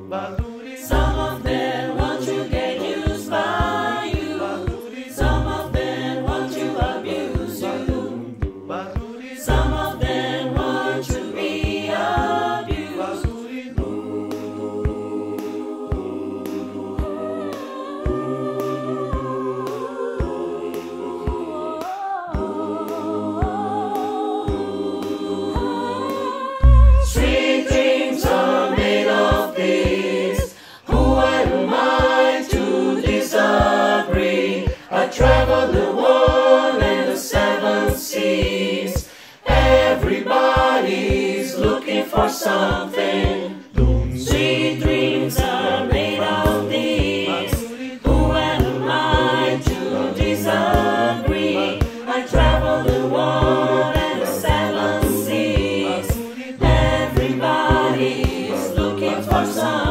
Some of them want to get used by you. Some of them want to abuse you. Some of them want to be abused. Sweet dreams are made of this. Who am I to disagree? I travel the world and the seven seas. Everybody's looking for something. Sweet dreams are made of this. Who am I to disagree? I travel the world and the seven seas. Everybody's looking for something.